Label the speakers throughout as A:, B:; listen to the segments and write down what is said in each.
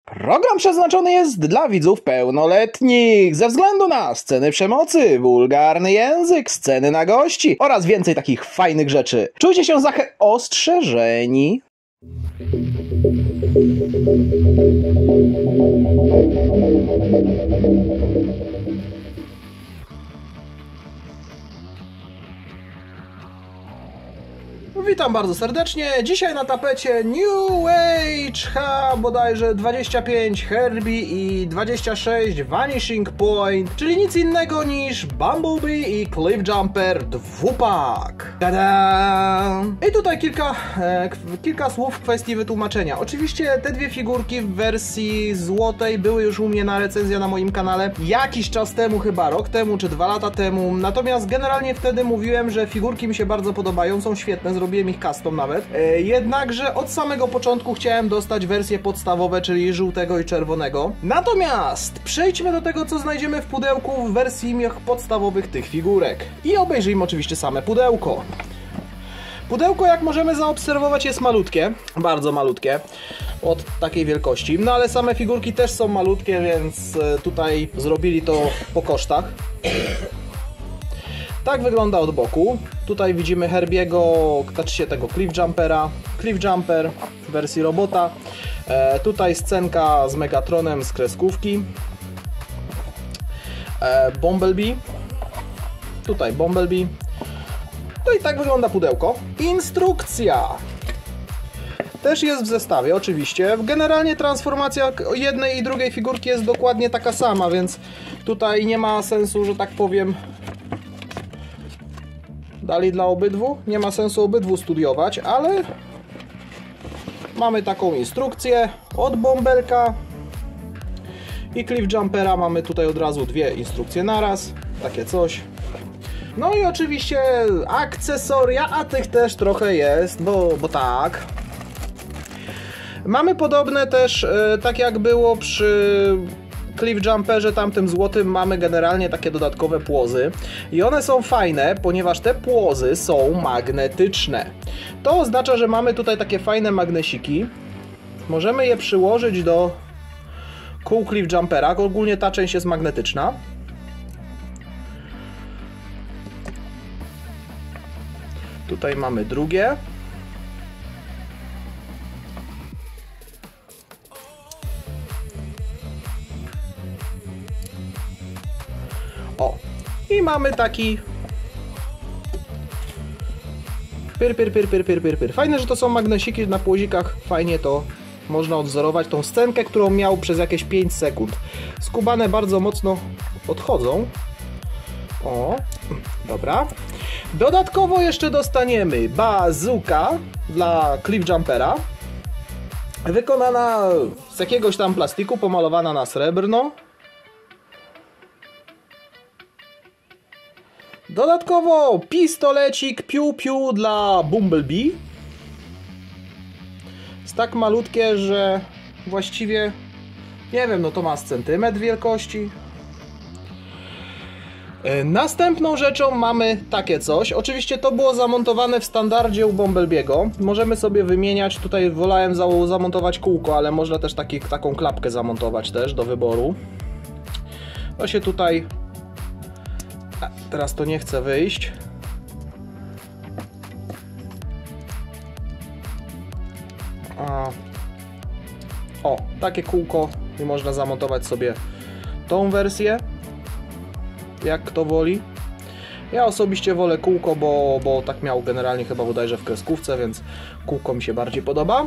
A: Program przeznaczony jest dla widzów pełnoletnich ze względu na sceny przemocy, wulgarny język, sceny nagości oraz więcej takich fajnych rzeczy. Czujcie się ostrzeżeni. Witam bardzo serdecznie. Dzisiaj na tapecie New Age bodajże 25 Herbie i 26 Vanishing Point, czyli nic innego niż Bumblebee i Cliffjumper dwupak. Tada! I tutaj kilka słów w kwestii wytłumaczenia. Oczywiście te dwie figurki w wersji złotej były już u mnie na recenzja na moim kanale jakiś czas temu, chyba rok temu czy 2 lata temu. Natomiast generalnie wtedy mówiłem, że figurki mi się bardzo podobają, są świetne, zrobiłem ich custom nawet. Jednakże od samego początku chciałem dostać wersje podstawowe, czyli żółtego i czerwonego. Natomiast przejdźmy do tego, co znajdziemy w pudełku w wersji podstawowych tych figurek. I obejrzyjmy oczywiście same pudełko. Pudełko, jak możemy zaobserwować, jest malutkie, bardzo malutkie, od takiej wielkości. No ale same figurki też są malutkie, więc tutaj zrobili to po kosztach. Tak wygląda od boku. Tutaj widzimy Herbiego, znaczy tego Cliffjumper w wersji robota. Tutaj scenka z Megatronem z kreskówki. Bumblebee. Tutaj Bumblebee. No i tak wygląda pudełko. Instrukcja też jest w zestawie, oczywiście. Generalnie transformacja jednej i drugiej figurki jest dokładnie taka sama, więc tutaj nie ma sensu, że tak powiem, dali dla obydwu. Nie ma sensu obydwu studiować, ale mamy taką instrukcję od Bąbelka i Cliffjumpera. Mamy tutaj od razu dwie instrukcje naraz, takie coś. No i oczywiście akcesoria, a tych też trochę jest, bo tak. Mamy podobne też, tak jak było przy Cliffjumperze tamtym złotym, mamy generalnie takie dodatkowe płozy. I one są fajne, ponieważ te płozy są magnetyczne. To oznacza, że mamy tutaj takie fajne magnesiki. Możemy je przyłożyć do kół Cliffjumpera. Ogólnie ta część jest magnetyczna. Tutaj mamy drugie. O, i mamy taki pyr. Fajne, że to są magnesiki na płozikach, fajnie to można odwzorować. Tą scenkę, którą miał przez jakieś 5 sekund. Skubane bardzo mocno odchodzą. O, dobra. Dodatkowo jeszcze dostaniemy bazooka dla Cliffjumpera, wykonana z jakiegoś tam plastiku, pomalowana na srebrno. Dodatkowo pistolecik piu-piu dla Bumblebee. Jest tak malutkie, że właściwie nie wiem, no to ma z centymetr wielkości. Następną rzeczą mamy takie coś. Oczywiście to było zamontowane w standardzie u Bumblebee'ego. Możemy sobie wymieniać. Tutaj wolałem zamontować kółko, ale można też taką klapkę zamontować też do wyboru. To się tutaj... Teraz to nie chce wyjść. O, takie kółko i można zamontować sobie tą wersję, jak kto woli. Ja osobiście wolę kółko, bo tak miał generalnie chyba bodajże w kreskówce, więc kółko mi się bardziej podoba.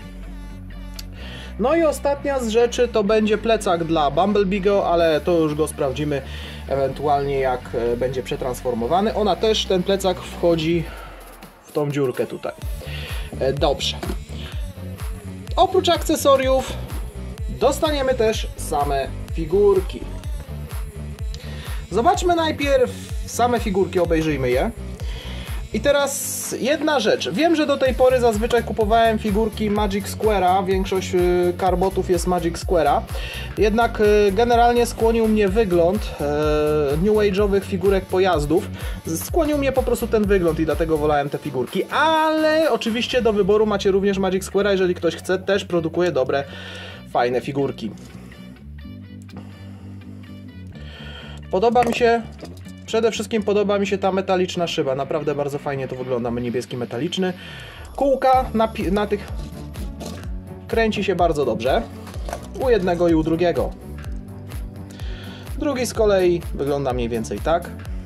A: No i ostatnia z rzeczy to będzie plecak dla Bumblebee'ego, ale to już go sprawdzimy ewentualnie, jak będzie przetransformowany. Ona też, ten plecak wchodzi w tą dziurkę tutaj. Dobrze. Oprócz akcesoriów dostaniemy też same figurki. Zobaczmy najpierw same figurki, obejrzyjmy je. I teraz jedna rzecz. Wiem, że do tej pory zazwyczaj kupowałem figurki Magic Square'a. Większość karbotów jest Magic Square'a. Jednak generalnie skłonił mnie wygląd New Age'owych figurek pojazdów. Skłonił mnie po prostu ten wygląd i dlatego wolałem te figurki. Ale oczywiście do wyboru macie również Magic Square'a. Jeżeli ktoś chce, też produkuje dobre fajne figurki. Podoba mi się, przede wszystkim podoba mi się ta metaliczna szyba. Naprawdę bardzo fajnie to wygląda, niebieski metaliczny. Kółka na tych kręci się bardzo dobrze. U jednego i u drugiego. Drugi z kolei wygląda mniej więcej tak.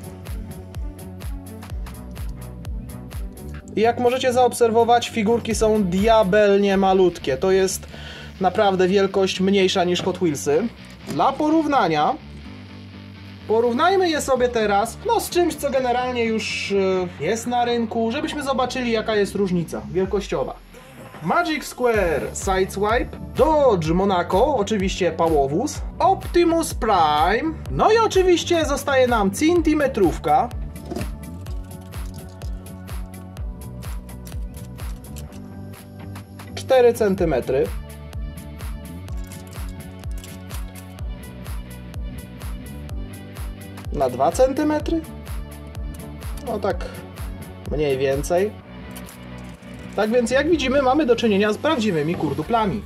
A: I jak możecie zaobserwować, figurki są diabelnie malutkie. To jest naprawdę wielkość mniejsza niż Hot Wheelsy. Dla porównania porównajmy je sobie teraz z czymś, co generalnie już jest na rynku, żebyśmy zobaczyli, jaka jest różnica wielkościowa. Magic Square Sideswipe, Dodge Monaco, oczywiście pałowóz, Optimus Prime, no i oczywiście zostaje nam centymetrówka. Cztery centymetry. Na 2 cm? No tak mniej więcej. Tak więc jak widzimy, mamy do czynienia z prawdziwymi kurduplami.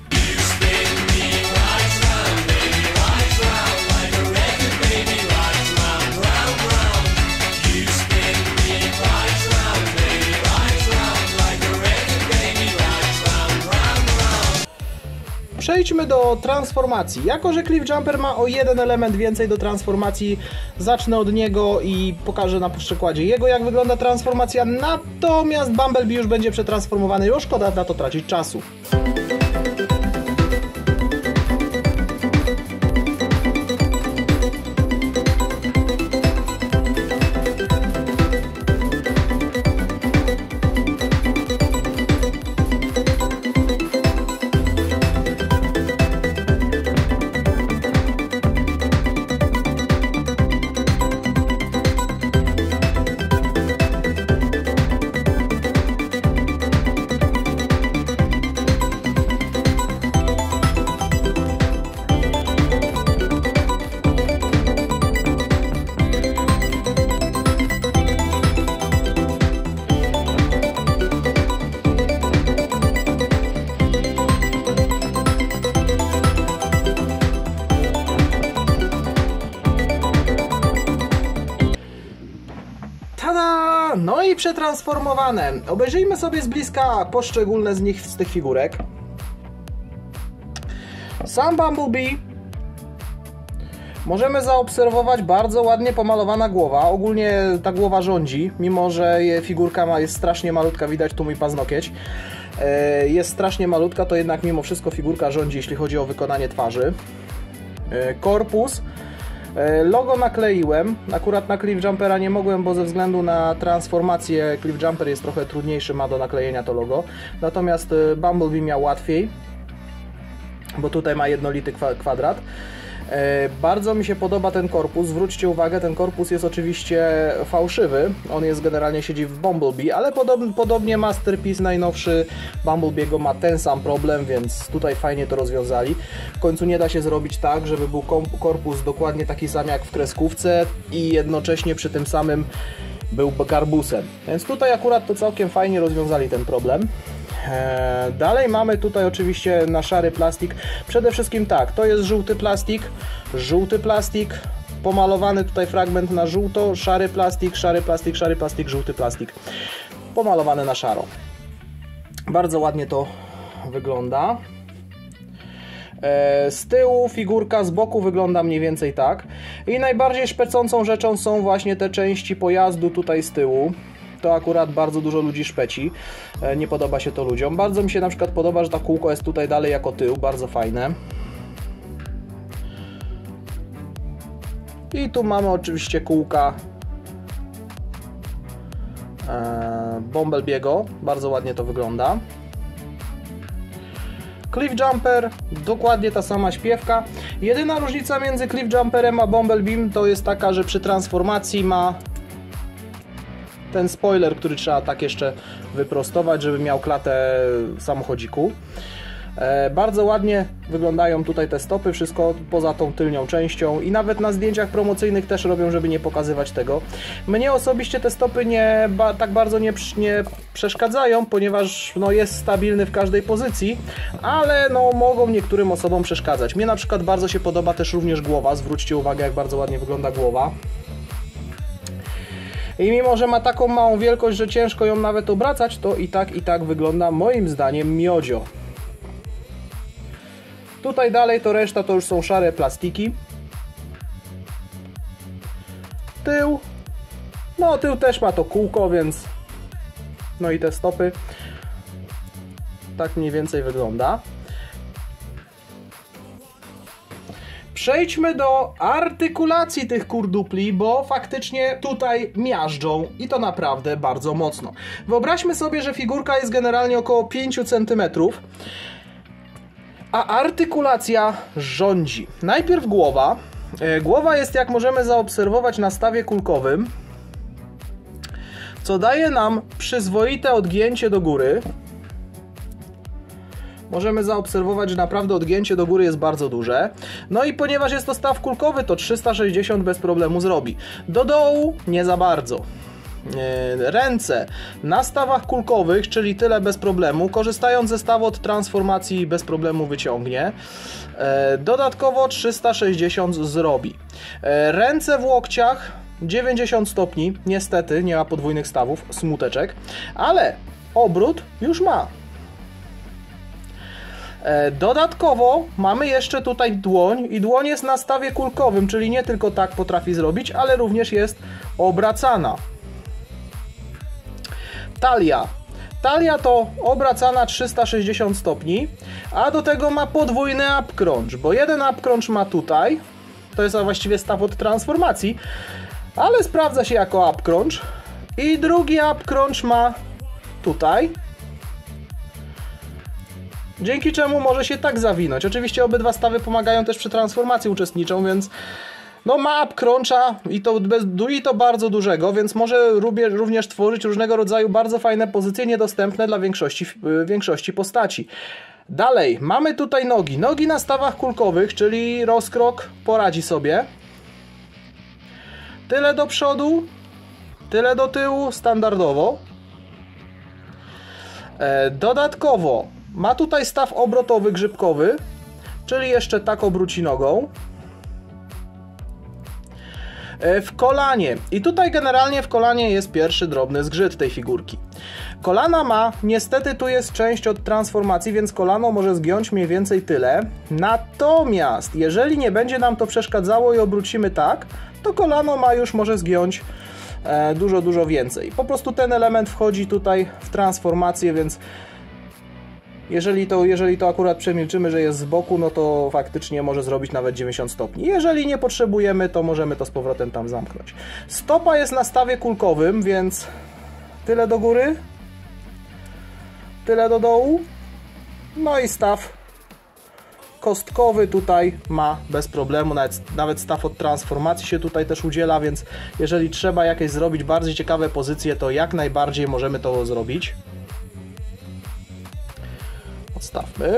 A: Przejdźmy do transformacji. Jako że Cliff Jumper ma o jeden element więcej do transformacji, zacznę od niego i pokażę na przykładzie jego, jak wygląda transformacja, natomiast Bumblebee już będzie przetransformowany, już szkoda na to tracić czasu. No i przetransformowane. Obejrzyjmy sobie z bliska poszczególne z tych figurek. Sam Bumblebee możemy zaobserwować bardzo ładnie pomalowana głowa. Ogólnie ta głowa rządzi, mimo że figurka jest strasznie malutka, widać tu mój paznokieć. Jest strasznie malutka, to jednak mimo wszystko figurka rządzi, jeśli chodzi o wykonanie twarzy. Korpus. Logo nakleiłem, akurat na Cliff Jumpera nie mogłem, bo ze względu na transformację Cliff Jumper jest trochę trudniejszy, ma do naklejenia to logo. Natomiast Bumblebee miał łatwiej, bo tutaj ma jednolity kwadrat. Bardzo mi się podoba ten korpus, zwróćcie uwagę, ten korpus jest oczywiście fałszywy, on jest generalnie siedzi w Bumblebee, ale podobnie Masterpiece najnowszy Bumblebee'ego ma ten sam problem, więc tutaj fajnie to rozwiązali. W końcu nie da się zrobić tak, żeby był korpus dokładnie taki sam jak w kreskówce i jednocześnie przy tym samym był garbusem, więc tutaj akurat to całkiem fajnie rozwiązali ten problem. Dalej mamy tutaj oczywiście na szary plastik. Przede wszystkim tak, to jest żółty plastik, pomalowany tutaj fragment na żółto, szary plastik, żółty plastik, pomalowany na szaro. Bardzo ładnie to wygląda. Z tyłu figurka z boku wygląda mniej więcej tak. I najbardziej szpecącą rzeczą są właśnie te części pojazdu tutaj z tyłu. To akurat bardzo dużo ludzi szpeci, nie podoba się to ludziom. Bardzo mi się na przykład podoba, że ta kółko jest tutaj dalej jako tył, bardzo fajne. I tu mamy oczywiście kółka Bumblebee'ego, bardzo ładnie to wygląda. Cliff Jumper, dokładnie ta sama śpiewka. Jedyna różnica między Cliff Jumperem a Bumblebee'em to jest taka, że przy transformacji ma ten spoiler, który trzeba tak jeszcze wyprostować, żeby miał klatę samochodziku. Bardzo ładnie wyglądają tutaj te stopy, wszystko poza tą tylnią częścią i nawet na zdjęciach promocyjnych też robią, żeby nie pokazywać tego. Mnie osobiście te stopy tak bardzo nie przeszkadzają, ponieważ no, jest stabilny w każdej pozycji, ale no, mogą niektórym osobom przeszkadzać. Mnie na przykład bardzo się podoba też również głowa, zwróćcie uwagę, jak bardzo ładnie wygląda głowa. I mimo, że ma taką małą wielkość, że ciężko ją nawet obracać, to i tak wygląda moim zdaniem miodzio. Tutaj dalej to reszta to już są szare plastiki. Tył. No tył też ma to kółko, więc... No i te stopy. Tak mniej więcej wygląda. Przejdźmy do artykulacji tych kurdupli, bo faktycznie tutaj miażdżą i to naprawdę bardzo mocno. Wyobraźmy sobie, że figurka jest generalnie około 5 cm, a artykulacja rządzi. Najpierw głowa. Głowa jest, jak możemy zaobserwować, na stawie kulkowym, co daje nam przyzwoite odgięcie do góry. Możemy zaobserwować, że naprawdę odgięcie do góry jest bardzo duże. No i ponieważ jest to staw kulkowy, to 360 bez problemu zrobi. Do dołu nie za bardzo. Ręce na stawach kulkowych, czyli tyle bez problemu, korzystając ze stawu od transformacji bez problemu wyciągnie. Dodatkowo 360 zrobi. Ręce w łokciach 90 stopni, niestety nie ma podwójnych stawów, smuteczek, ale obrót już ma. Dodatkowo mamy jeszcze tutaj dłoń i dłoń jest na stawie kulkowym, czyli nie tylko tak potrafi zrobić, ale również jest obracana. Talia. Talia to obracana 360 stopni, a do tego ma podwójny upcrunch, bo jeden upcrunch ma tutaj, to jest właściwie staw od transformacji, ale sprawdza się jako upcrunch, i drugi upcrunch ma tutaj, dzięki czemu może się tak zawinąć. Oczywiście obydwa stawy pomagają też przy transformacji uczestniczą, więc no ma upcruncha i to bardzo dużego, więc może również tworzyć różnego rodzaju bardzo fajne pozycje niedostępne dla większości postaci. Dalej, mamy tutaj nogi. Nogi na stawach kulkowych, czyli rozkrok poradzi sobie. Tyle do przodu, tyle do tyłu, standardowo. Dodatkowo ma tutaj staw obrotowy, grzybkowy, czyli jeszcze tak obróci nogą. W kolanie. I tutaj generalnie w kolanie jest pierwszy drobny zgrzyt tej figurki. Kolana ma, niestety tu jest część od transformacji, więc kolano może zgiąć mniej więcej tyle. Natomiast jeżeli nie będzie nam to przeszkadzało i obrócimy tak, to kolano może zgiąć dużo więcej. Po prostu ten element wchodzi tutaj w transformację, więc jeżeli to akurat przemilczymy, że jest z boku, no to faktycznie może zrobić nawet 90 stopni. Jeżeli nie potrzebujemy, to możemy to z powrotem tam zamknąć. Stopa jest na stawie kulkowym, więc tyle do góry, tyle do dołu. No i staw kostkowy tutaj ma bez problemu, nawet staw od transformacji się tutaj też udziela, więc jeżeli trzeba jakieś zrobić bardziej ciekawe pozycje, to jak najbardziej możemy to zrobić. Odstawmy.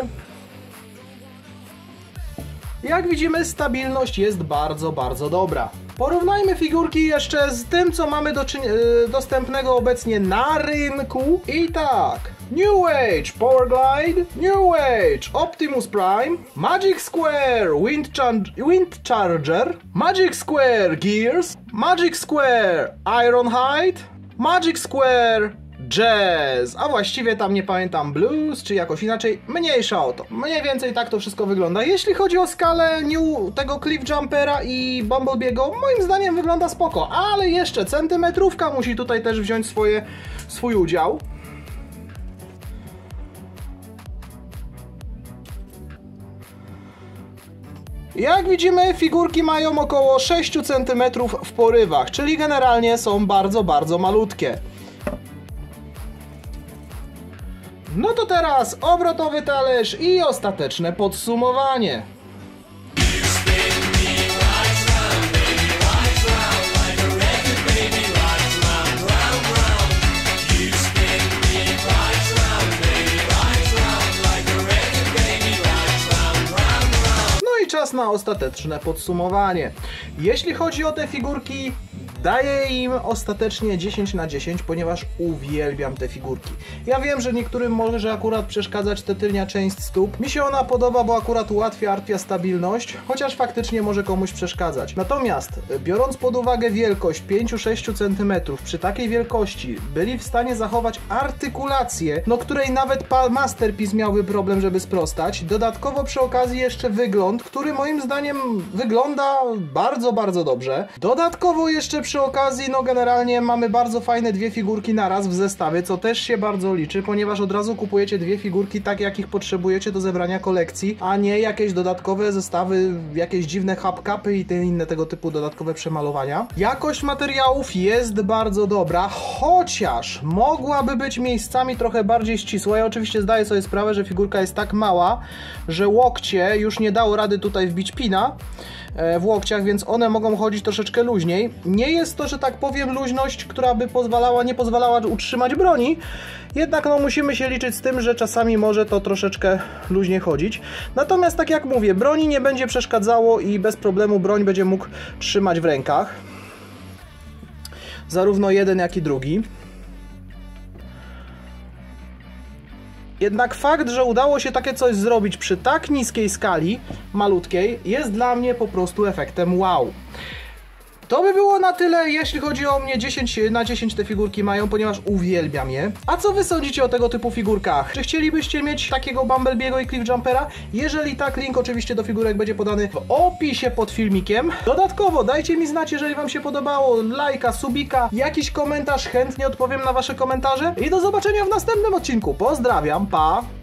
A: Jak widzimy, stabilność jest bardzo dobra. Porównajmy figurki jeszcze z tym, co mamy dostępnego obecnie na rynku. I tak, New Age Power Glide, New Age Optimus Prime, Magic Square Wind Charger, Magic Square Gears, Magic Square Ironhide, Magic Square Jazz, a właściwie tam nie pamiętam, Blues, czy jakoś inaczej, mniejsza o to. Mniej więcej tak to wszystko wygląda. Jeśli chodzi o skalę tego Cliff Jumpera i Bumblebee'ego, moim zdaniem wygląda spoko, ale jeszcze centymetrówka musi tutaj też wziąć swój udział. Jak widzimy, figurki mają około 6 cm w porywach, czyli generalnie są bardzo malutkie. No to teraz obrotowy talerz i ostateczne podsumowanie. czas na ostateczne podsumowanie. Jeśli chodzi o te figurki, daję im ostatecznie 10 na 10, ponieważ uwielbiam te figurki. Ja wiem, że niektórym może akurat przeszkadzać ta tylnia część stóp. Mi się ona podoba, bo akurat ułatwia stabilność, chociaż faktycznie może komuś przeszkadzać. Natomiast biorąc pod uwagę wielkość 5-6 cm, przy takiej wielkości byli w stanie zachować artykulację, no której nawet Masterpiece miałby problem, żeby sprostać. Dodatkowo przy okazji jeszcze wygląd, który moim zdaniem wygląda bardzo, bardzo dobrze. Dodatkowo jeszcze przy okazji, no generalnie mamy bardzo fajne dwie figurki naraz w zestawie, co też się bardzo liczy, ponieważ od razu kupujecie dwie figurki tak, jakich potrzebujecie do zebrania kolekcji, a nie jakieś dodatkowe zestawy, jakieś dziwne hubcapy i te inne tego typu dodatkowe przemalowania. Jakość materiałów jest bardzo dobra, chociaż mogłaby być miejscami trochę bardziej ścisła. Ja oczywiście zdaję sobie sprawę, że figurka jest tak mała, że łokcie już nie dało rady tutaj wbić pina w łokciach, więc one mogą chodzić troszeczkę luźniej. Nie jest to, że tak powiem, luźność, która by nie pozwalała utrzymać broni, jednak no musimy się liczyć z tym, że czasami może to troszeczkę luźniej chodzić. Natomiast tak jak mówię, broni nie będzie przeszkadzało i bez problemu broń będzie mógł trzymać w rękach. Zarówno jeden, jak i drugi. Jednak fakt, że udało się takie coś zrobić przy tak niskiej skali, malutkiej, jest dla mnie po prostu efektem wow. To by było na tyle, jeśli chodzi o mnie. 10 na 10 te figurki mają, ponieważ uwielbiam je. A co wy sądzicie o tego typu figurkach? Czy chcielibyście mieć takiego Bumblebee'ego i Cliffjumpera? Jeżeli tak, link oczywiście do figurek będzie podany w opisie pod filmikiem. Dodatkowo dajcie mi znać, jeżeli wam się podobało, lajka, subika, jakiś komentarz, chętnie odpowiem na wasze komentarze. I do zobaczenia w następnym odcinku. Pozdrawiam, pa!